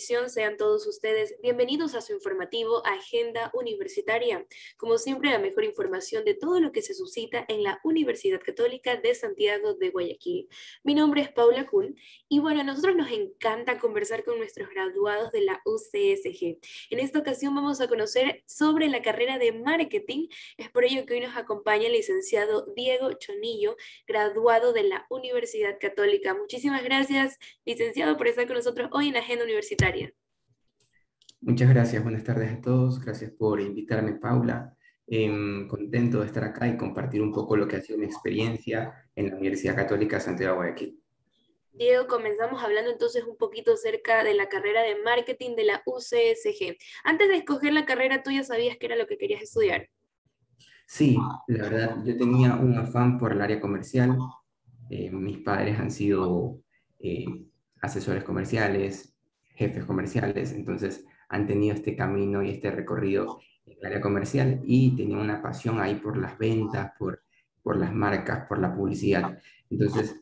televisión, sean todos ustedes bienvenidos a su informativo Agenda Universitaria. Como siempre, la mejor información de todo lo que se suscita en la Universidad Católica de Santiago de Guayaquil. Mi nombre es Paula Kuhn y bueno, a nosotros nos encanta conversar con nuestros graduados de la UCSG. En esta ocasión vamos a conocer sobre la carrera de marketing. Es por ello que hoy nos acompaña el licenciado Diego Chonillo, graduado de la Universidad Católica. Muchísimas gracias, licenciado, por estar con nosotros hoy en Agenda Universitaria. Muchas gracias, buenas tardes a todos. Gracias por invitarme, Paula. Contento de estar acá y compartir un poco lo que ha sido mi experiencia en la Universidad Católica de Santiago de Guayaquil. Diego, comenzamos hablando entonces un poquito acerca de la carrera de marketing de la UCSG. Antes de escoger la carrera, ¿tú ya sabías qué era lo que querías estudiar? Sí, la verdad, yo tenía un afán por el área comercial. Mis padres han sido eh, asesores comerciales, jefes comerciales, entonces han tenido este camino y este recorrido en el área comercial y tenía una pasión ahí por las ventas, por las marcas, por la publicidad. Entonces,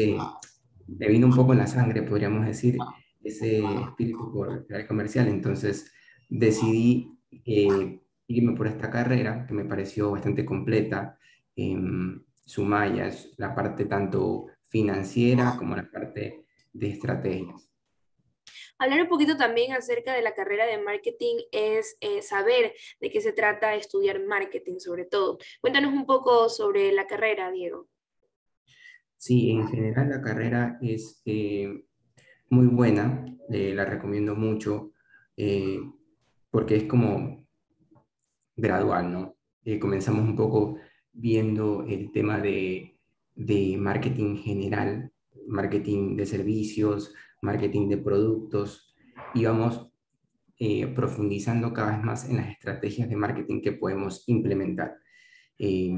me vino un poco en la sangre, podríamos decir, ese espíritu por el área comercial. Entonces, decidí irme por esta carrera que me pareció bastante completa. Su malla es la parte tanto financiera como la parte de estrategias. Hablar un poquito también acerca de la carrera de marketing es saber de qué se trata estudiar marketing, sobre todo. Cuéntanos un poco sobre la carrera, Diego. Sí, en general la carrera es muy buena, la recomiendo mucho eh, porque es como gradual, ¿no? Comenzamos un poco viendo el tema de marketing general, marketing de servicios, marketing de productos, y vamos profundizando cada vez más en las estrategias de marketing que podemos implementar. Eh,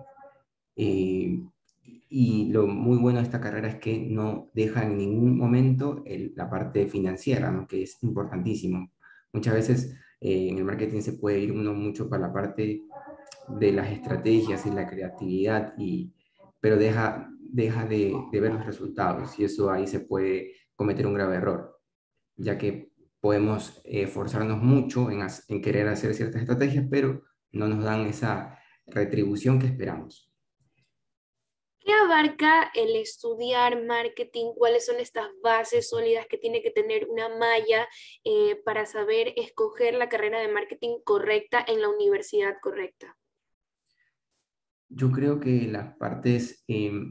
eh, y lo muy bueno de esta carrera es que no deja en ningún momento la parte financiera, ¿no? Que es importantísimo. Muchas veces en el marketing se puede ir uno mucho para la parte de las estrategias y la creatividad, pero deja de ver los resultados y eso ahí se puede cometer un grave error, ya que podemos forzarnos mucho en querer hacer ciertas estrategias, pero no nos dan esa retribución que esperamos. ¿Qué abarca el estudiar marketing? ¿Cuáles son estas bases sólidas que tiene que tener una malla para saber escoger la carrera de marketing correcta en la universidad correcta? Yo creo que las partes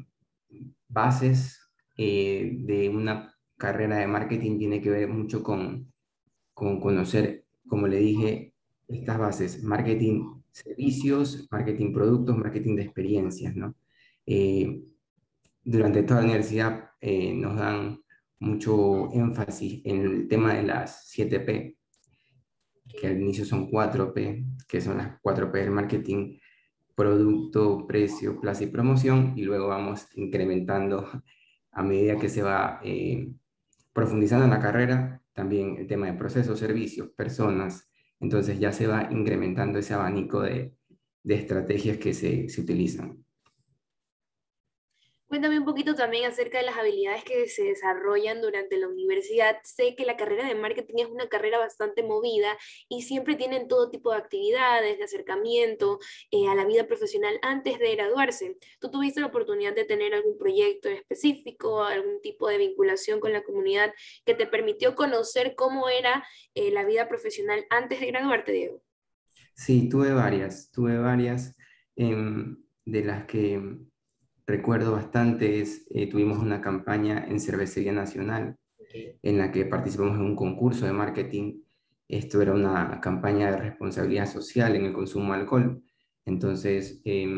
bases de una carrera de marketing tiene que ver mucho con conocer, como le dije, estas bases: marketing servicios, marketing productos, marketing de experiencias, ¿no? Eh, Durante toda la universidad nos dan mucho énfasis en el tema de las 7P, que al inicio son 4P, que son las 4P del marketing: producto, precio, plaza y promoción, y luego vamos incrementando a medida que se va profundizando en la carrera, también el tema de procesos, servicios, personas. Entonces ya se va incrementando ese abanico de estrategias que se utilizan. Cuéntame un poquito también acerca de las habilidades que se desarrollan durante la universidad. Sé que la carrera de marketing es una carrera bastante movida y siempre tienen todo tipo de actividades, de acercamiento a la vida profesional antes de graduarse. ¿Tú tuviste la oportunidad de tener algún proyecto específico, algún tipo de vinculación con la comunidad que te permitió conocer cómo era la vida profesional antes de graduarte, Diego? Sí, tuve varias de las que recuerdo bastante. Tuvimos una campaña en Cervecería Nacional Okay. en la que participamos en un concurso de marketing. Esto era una campaña de responsabilidad social en el consumo de alcohol. Entonces,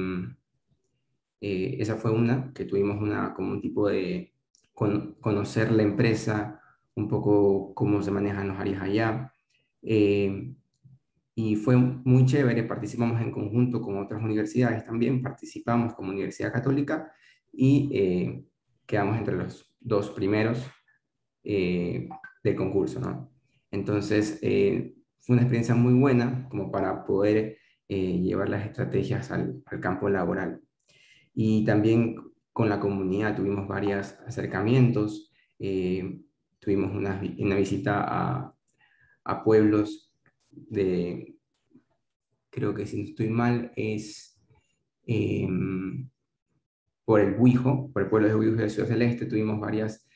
esa fue una que tuvimos como un tipo de conocer la empresa, un poco cómo se manejan los áreas allá. Eh, y fue muy chévere, participamos en conjunto con otras universidades también, participamos como Universidad Católica y quedamos entre los dos primeros eh, del concurso, ¿no? Entonces, fue una experiencia muy buena como para poder llevar las estrategias al campo laboral. Y también con la comunidad tuvimos varios acercamientos, tuvimos una visita a pueblos de, creo que si no estoy mal, es por el Buijo, por el pueblo de Buijo de Ciudad Celeste, tuvimos varias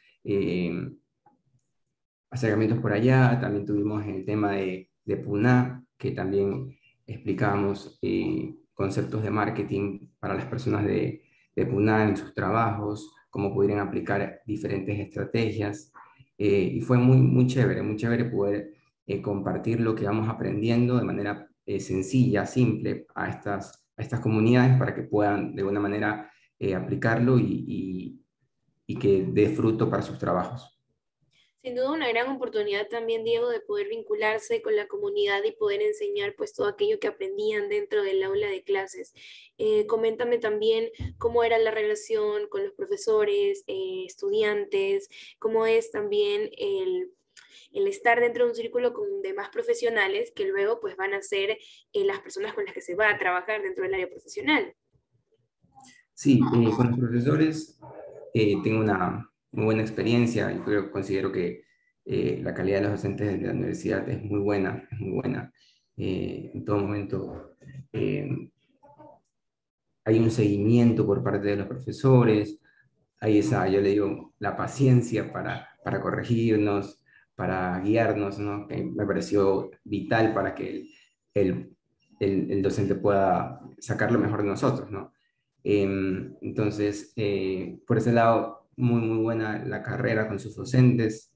acercamientos por allá, también tuvimos el tema de Puná, que también explicamos conceptos de marketing para las personas de Puná en sus trabajos, cómo pudieran aplicar diferentes estrategias, y fue muy chévere poder compartir lo que vamos aprendiendo de manera sencilla, simple a estas comunidades para que puedan de alguna manera aplicarlo y que dé fruto para sus trabajos. Sin duda una gran oportunidad también, Diego, de poder vincularse con la comunidad y poder enseñar pues todo aquello que aprendían dentro del aula de clases. Coméntame también cómo era la relación con los profesores, estudiantes, cómo es también el estar dentro de un círculo con demás profesionales que luego pues van a ser las personas con las que se va a trabajar dentro del área profesional. Sí, con los profesores tengo una muy buena experiencia. Yo considero que la calidad de los docentes de la universidad es muy buena, es muy buena. En todo momento eh, hay un seguimiento por parte de los profesores, hay esa, yo le digo, la paciencia para corregirnos, para guiarnos, ¿no? Que me pareció vital para que el, el docente pueda sacar lo mejor de nosotros, ¿no? Entonces, por ese lado, muy buena la carrera con sus docentes.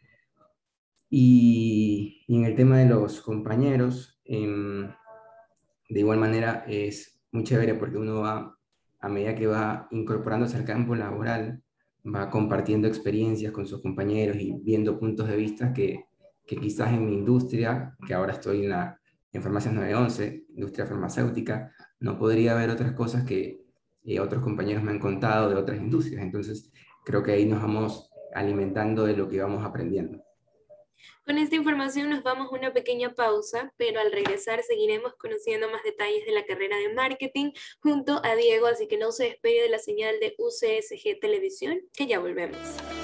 Y en el tema de los compañeros, de igual manera es muy chévere porque uno va, a medida que va incorporándose al campo laboral, va compartiendo experiencias con sus compañeros y viendo puntos de vista que quizás en mi industria, que ahora estoy en Farmacias 911, industria farmacéutica, no podría ver otras cosas que otros compañeros me han contado de otras industrias. Entonces, creo que ahí nos vamos alimentando de lo que vamos aprendiendo. Con esta información nos vamos a una pequeña pausa, pero al regresar seguiremos conociendo más detalles de la carrera de marketing junto a Diego, así que no se despegue de la señal de UCSG Televisión, que ya volvemos.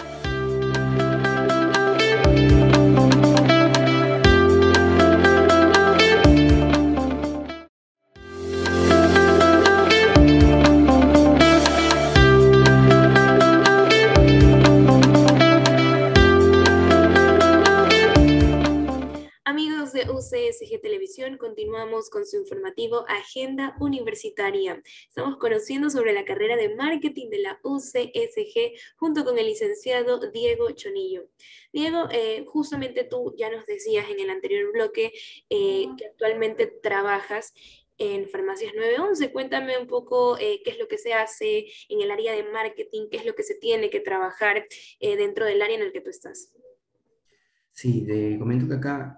Amigos de UCSG Televisión, continuamos con su informativo Agenda Universitaria. Estamos conociendo sobre la carrera de marketing de la UCSG junto con el licenciado Diego Chonillo. Diego, justamente tú ya nos decías en el anterior bloque que actualmente trabajas en Farmacias 911. Cuéntame un poco qué es lo que se hace en el área de marketing, qué es lo que se tiene que trabajar dentro del área en el que tú estás. Sí, te comento que acá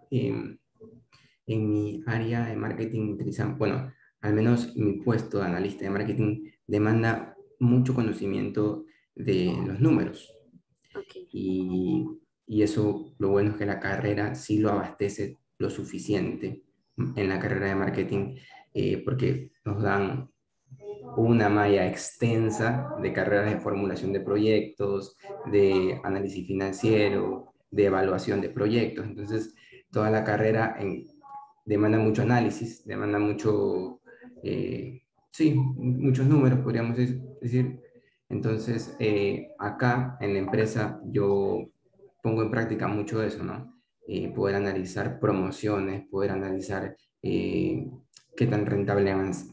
en mi área de marketing utilizan, bueno, al menos mi puesto de analista de marketing demanda mucho conocimiento de los números. Okay. Y, y eso, lo bueno es que la carrera sí lo abastece lo suficiente en la carrera de marketing, porque nos dan una malla extensa de carreras de formulación de proyectos, de análisis financiero, de evaluación de proyectos. Entonces, toda la carrera demanda mucho análisis, demanda mucho, sí, muchos números, podríamos decir. Entonces, acá en la empresa yo pongo en práctica mucho eso, ¿no? Poder analizar promociones, poder analizar qué tan rentable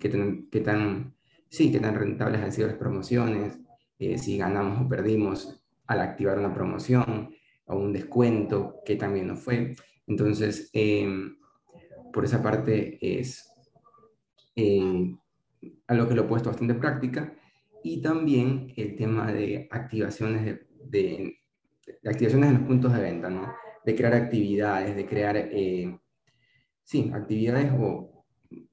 sí, qué tan rentables han sido las promociones, si ganamos o perdimos al activar una promoción o un descuento, qué también nos fue. Entonces, por esa parte es eh, algo que lo he puesto bastante en práctica. Y también el tema de activaciones de activaciones en los puntos de venta, ¿no? De crear actividades, de crear, sí, actividades o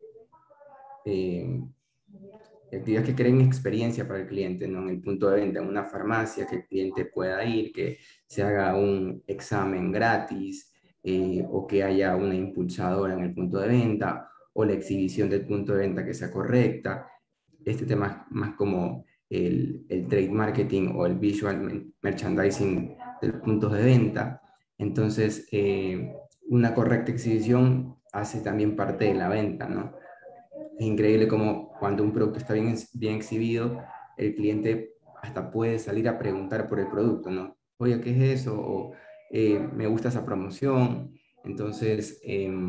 eh, actividades que creen experiencia para el cliente, ¿no? En el punto de venta, en una farmacia, que el cliente pueda ir, que se haga un examen gratis, o que haya una impulsadora en el punto de venta, o la exhibición del punto de venta que sea correcta. Este tema es más como el trade marketing o el visual merchandising puntos de venta. Entonces, una correcta exhibición hace también parte de la venta, ¿no? Es increíble como cuando un producto está bien exhibido, el cliente hasta puede salir a preguntar por el producto, ¿no? Oye, ¿qué es eso? O me gusta esa promoción. Entonces,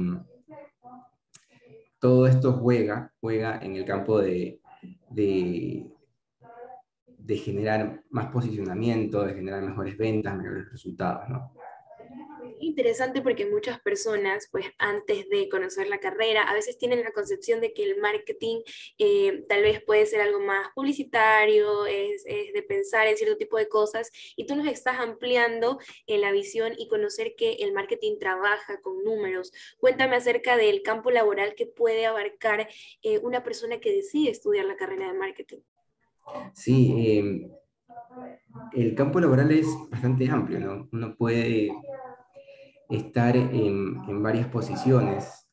todo esto juega en el campo de, de generar más posicionamiento, de generar mejores ventas, mejores resultados, ¿no? Interesante porque muchas personas, pues antes de conocer la carrera, a veces tienen la concepción de que el marketing tal vez puede ser algo más publicitario, es de pensar en cierto tipo de cosas, y tú nos estás ampliando la visión y conocer que el marketing trabaja con números. Cuéntame acerca del campo laboral que puede abarcar una persona que decide estudiar la carrera de marketing. Sí, el campo laboral es bastante amplio, ¿no? Uno puede estar en varias posiciones,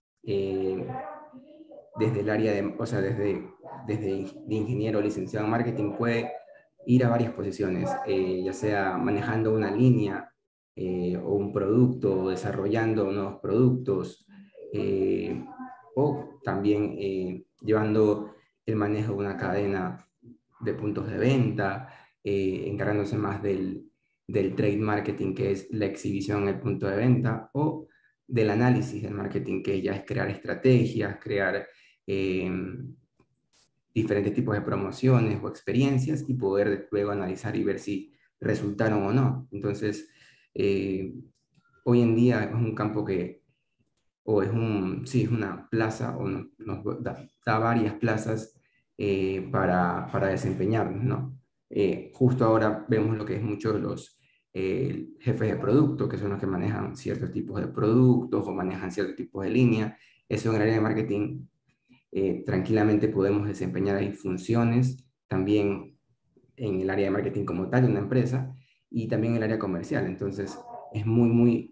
desde el área de, o sea, desde de ingeniero licenciado en marketing puede ir a varias posiciones, ya sea manejando una línea o un producto, o desarrollando nuevos productos, eh, o también llevando el manejo de una cadena de puntos de venta, encargándose más del trade marketing, que es la exhibición en el punto de venta, o del análisis del marketing, que ya es crear estrategias, crear eh, diferentes tipos de promociones o experiencias y poder luego analizar y ver si resultaron o no. Entonces, hoy en día es un campo que, o es sí, es una plaza, o nos da varias plazas para desempeñarnos, ¿no? Justo ahora vemos lo que es mucho de los jefes de producto, que son los que manejan ciertos tipos de productos o manejan ciertos tipos de línea. Eso en el área de marketing tranquilamente podemos desempeñar ahí funciones, también en el área de marketing como tal de una empresa y también en el área comercial. Entonces, es muy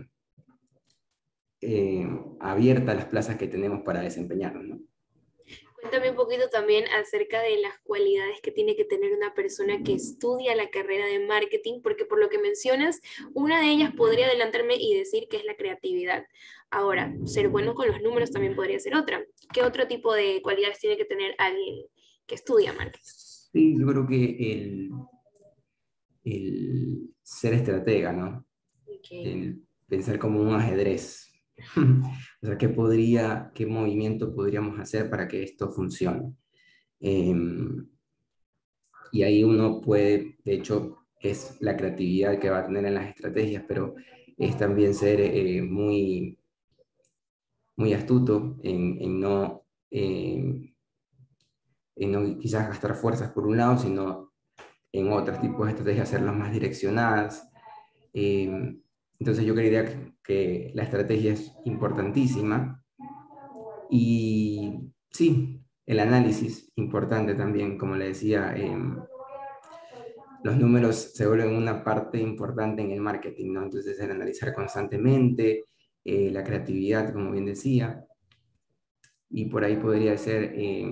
abierta las plazas que tenemos para desempeñarnos, ¿no? Cuéntame un poquito también acerca de las cualidades que tiene que tener una persona que estudia la carrera de marketing, porque por lo que mencionas, una de ellas podría adelantarme y decir que es la creatividad. Ahora, ser bueno con los números también podría ser otra. ¿Qué otro tipo de cualidades tiene que tener alguien que estudia marketing? Sí, yo creo que el ser estratega, ¿no? Okay. El pensar como un ajedrez. O sea, qué movimiento podríamos hacer para que esto funcione? Y ahí uno puede, de hecho, es la creatividad que va a tener en las estrategias, pero es también ser muy astuto en no quizás gastar fuerzas por un lado, sino en otros tipos de estrategias hacerlas más direccionadas. Entonces yo creería que la estrategia es importantísima y sí, el análisis importante también, como le decía, los números se vuelven una parte importante en el marketing, ¿no? Entonces el analizar constantemente, la creatividad, como bien decía, y por ahí podría ser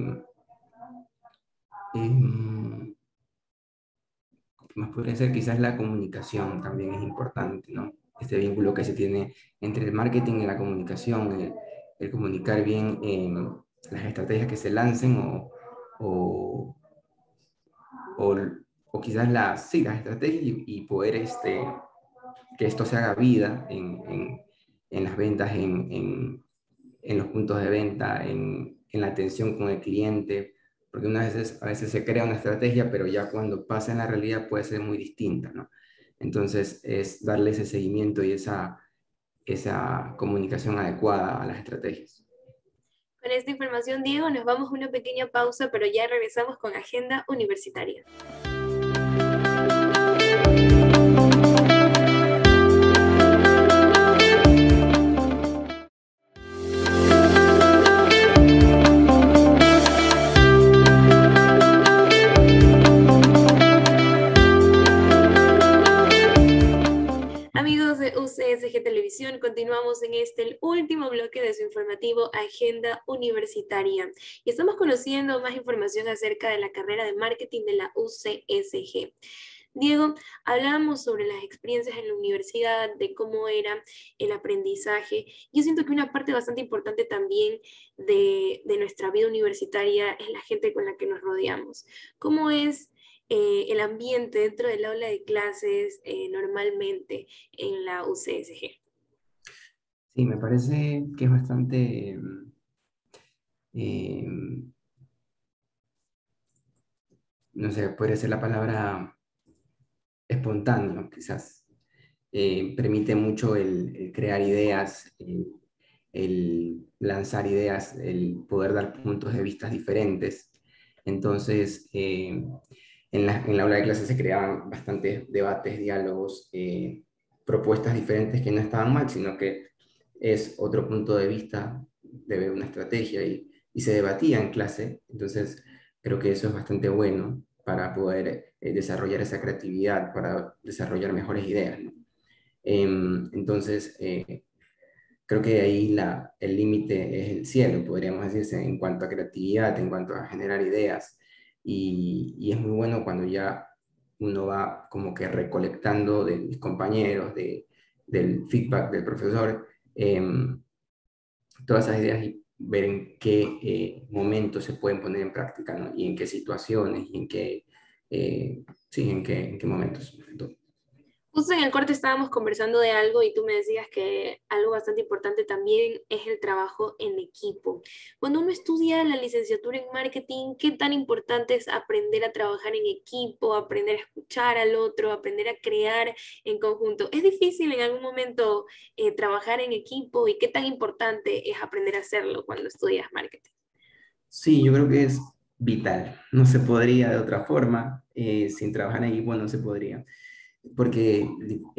¿qué más podría ser? Quizás la comunicación también es importante, ¿no? Este vínculo que se tiene entre el marketing y la comunicación, el comunicar bien las estrategias que se lancen o, o, o quizás sí, las estrategias y poder que esto se haga vida en las ventas, en los puntos de venta, en la atención con el cliente, porque a veces se crea una estrategia, pero ya cuando pasa en la realidad puede ser muy distinta, ¿no? Entonces es darle ese seguimiento y esa comunicación adecuada a las estrategias. Con esta información, Diego, nos vamos a una pequeña pausa, pero ya regresamos con Agenda Universitaria. Amigos de UCSG Televisión, continuamos en el último bloque de su informativo Agenda Universitaria y estamos conociendo más información acerca de la carrera de marketing de la UCSG. Diego, hablábamos sobre las experiencias en la universidad, de cómo era el aprendizaje. Yo siento que una parte bastante importante también de nuestra vida universitaria es la gente con la que nos rodeamos. ¿Cómo es el ambiente dentro del aula de clases normalmente en la UCSG? Sí, me parece que es bastante, eh, no sé, podría ser la palabra espontáneo, quizás. Permite mucho el crear ideas, el lanzar ideas, el poder dar puntos de vista diferentes. Entonces, en la aula de clase se creaban bastantes debates, diálogos, propuestas diferentes que no estaban mal, sino que es otro punto de vista de ver una estrategia y se debatía en clase. Entonces, creo que eso es bastante bueno para poder desarrollar esa creatividad, para desarrollar mejores ideas, ¿no? Entonces, creo que ahí el límite es el cielo, podríamos decirse, en cuanto a creatividad, en cuanto a generar ideas. Y es muy bueno cuando ya uno va como que recolectando de mis compañeros, del feedback del profesor, todas esas ideas y ver en qué momentos se pueden poner en práctica, ¿no? Y en qué situaciones, y sí, en qué momentos. Justo en el corte estábamos conversando de algo y tú me decías que algo bastante importante también es el trabajo en equipo. Cuando uno estudia la licenciatura en marketing, ¿qué tan importante es aprender a trabajar en equipo, aprender a escuchar al otro, aprender a crear en conjunto? ¿Es difícil en algún momento trabajar en equipo y qué tan importante es aprender a hacerlo cuando estudias marketing? Sí, yo creo que es vital. No se podría de otra forma. Sin trabajar en equipo no se podría. Porque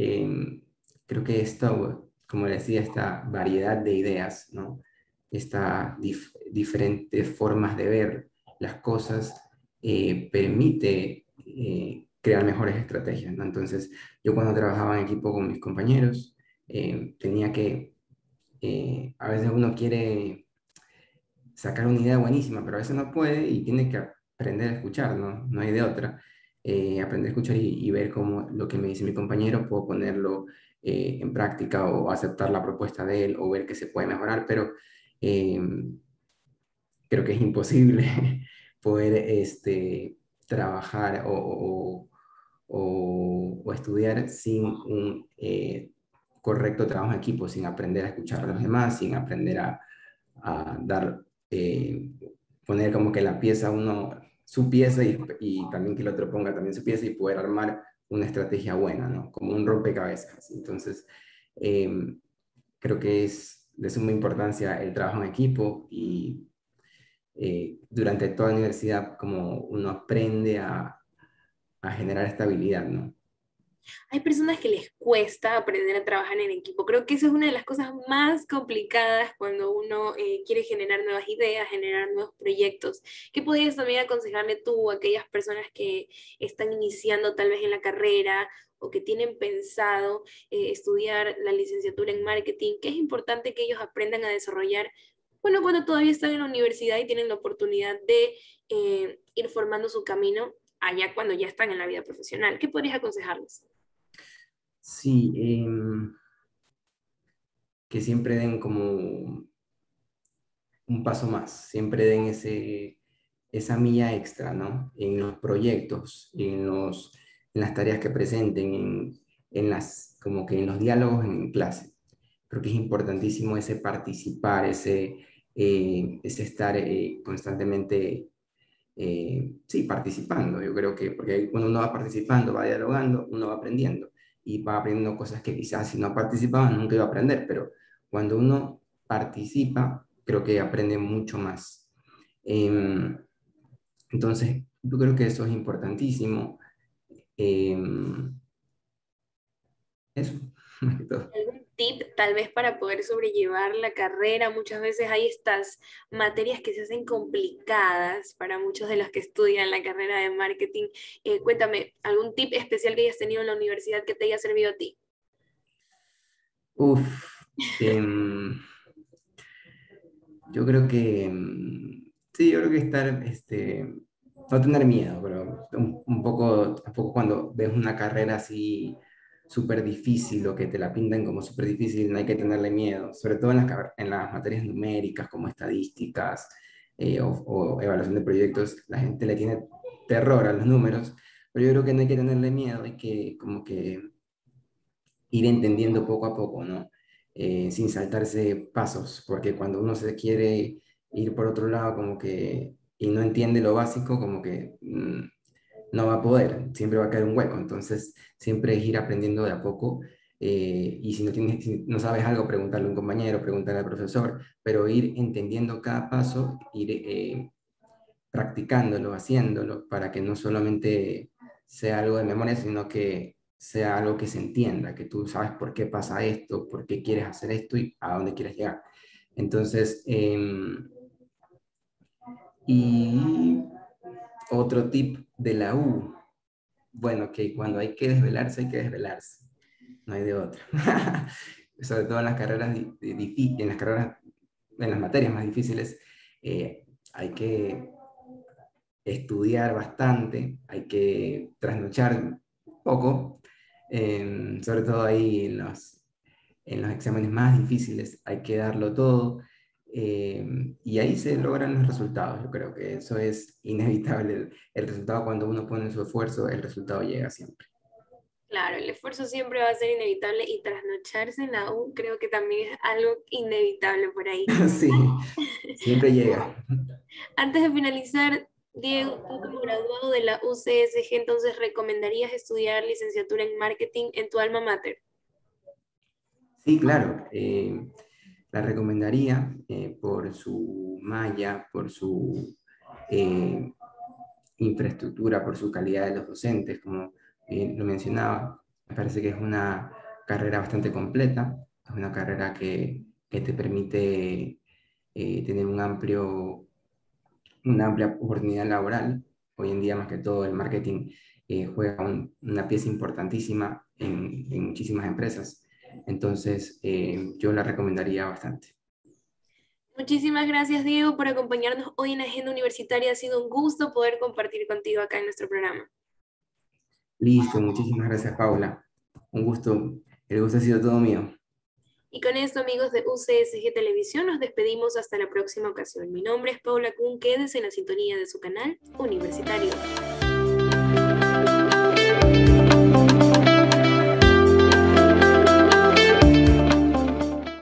creo que esto, como decía, esta variedad de ideas, ¿no? Esta diferentes formas de ver las cosas permite crear mejores estrategias, ¿no? Entonces, yo cuando trabajaba en equipo con mis compañeros, tenía que, a veces uno quiere sacar una idea buenísima, pero a veces no puede y tiene que aprender a escuchar, ¿no? No hay de otra. Aprender a escuchar y ver cómo lo que me dice mi compañero puedo ponerlo en práctica o aceptar la propuesta de él o ver que se puede mejorar, pero eh, creo que es imposible poder trabajar o estudiar sin un correcto trabajo en equipo, sin aprender a escuchar a los demás, sin aprender a dar, poner como que la pieza uno, su pieza y también que el otro ponga también su pieza y poder armar una estrategia buena, ¿no? Como un rompecabezas. Así. Entonces, creo que es de suma importancia el trabajo en equipo y durante toda la universidad como uno aprende a generar estabilidad, ¿no? Hay personas que les cuesta aprender a trabajar en equipo. Creo que esa es una de las cosas más complicadas cuando uno quiere generar nuevas ideas, generar nuevos proyectos. ¿Qué podrías también aconsejarle tú a aquellas personas que están iniciando tal vez en la carrera o que tienen pensado estudiar la licenciatura en marketing? Que es importante que ellos aprendan a desarrollar, bueno, cuando todavía están en la universidad y tienen la oportunidad de ir formando su camino allá cuando ya están en la vida profesional. ¿Qué podrías aconsejarles? Sí, que siempre den como un paso más, siempre den esa milla extra, ¿no? En los proyectos, en las tareas que presenten, como que en los diálogos en clase. Creo que es importantísimo ese participar, ese estar constantemente, sí, participando. Yo creo que, porque ahí cuando uno va participando, va dialogando, uno va aprendiendo y va aprendiendo cosas que quizás si no participaba nunca iba a aprender, pero cuando uno participa, creo que aprende mucho más. Em, entonces, yo creo que eso es importantísimo. Em, eso, más que todo. ¿Algún tip tal vez para poder sobrellevar la carrera? Muchas veces hay estas materias que se hacen complicadas para muchos de los que estudian la carrera de marketing. Cuéntame, ¿algún tip especial que hayas tenido en la universidad que te haya servido a ti? Uf, em, yo creo que, sí, yo creo que estar, no tener miedo, pero un poco cuando ves una carrera así súper difícil o que te la pintan como súper difícil, no hay que tenerle miedo, sobre todo en las materias numéricas como estadísticas o evaluación de proyectos, la gente le tiene terror a los números, pero yo creo que no hay que tenerle miedo, hay que como que ir entendiendo poco a poco, ¿no? Sin saltarse pasos, porque cuando uno se quiere ir por otro lado como que y no entiende lo básico, como que no va a poder, siempre va a caer un hueco, entonces siempre es ir aprendiendo de a poco. Y si no tienes, si no sabes algo, preguntarle a un compañero, preguntarle al profesor, pero ir entendiendo cada paso, ir practicándolo, haciéndolo, para que no solamente sea algo de memoria, sino que sea algo que se entienda, que tú sabes por qué pasa esto, por qué quieres hacer esto y a dónde quieres llegar. Entonces, y otro tip de la U, bueno, que cuando hay que desvelarse, no hay de otra. Sobre todo en las carreras, en las carreras, en las materias más difíciles, hay que estudiar bastante, hay que trasnochar un poco, sobre todo ahí en los exámenes más difíciles, hay que darlo todo, y ahí se logran los resultados. Yo creo que eso es inevitable. El resultado, cuando uno pone su esfuerzo, el resultado llega siempre. Claro, el esfuerzo siempre va a ser inevitable y trasnocharse en la U creo que también es algo inevitable por ahí. Sí, siempre llega. Antes de finalizar, Diego, tú como graduado de la UCSG, entonces recomendarías estudiar licenciatura en marketing en tu alma mater. Sí, claro. La recomendaría por su malla, por su eh, infraestructura, por su calidad de los docentes, como lo mencionaba. Me parece que es una carrera bastante completa, es una carrera que te permite tener una amplia oportunidad laboral. Hoy en día, más que todo, el marketing juega una pieza importantísima en muchísimas empresas. Entonces, yo la recomendaría bastante. Muchísimas gracias, Diego, por acompañarnos hoy en Agenda Universitaria. Ha sido un gusto poder compartir contigo acá en nuestro programa. Listo, muchísimas gracias, Paula. Un gusto, el gusto ha sido todo mío. Y con esto, amigos de UCSG Televisión, nos despedimos hasta la próxima ocasión. Mi nombre es Paula Kuhn, quédese en la sintonía de su canal universitario.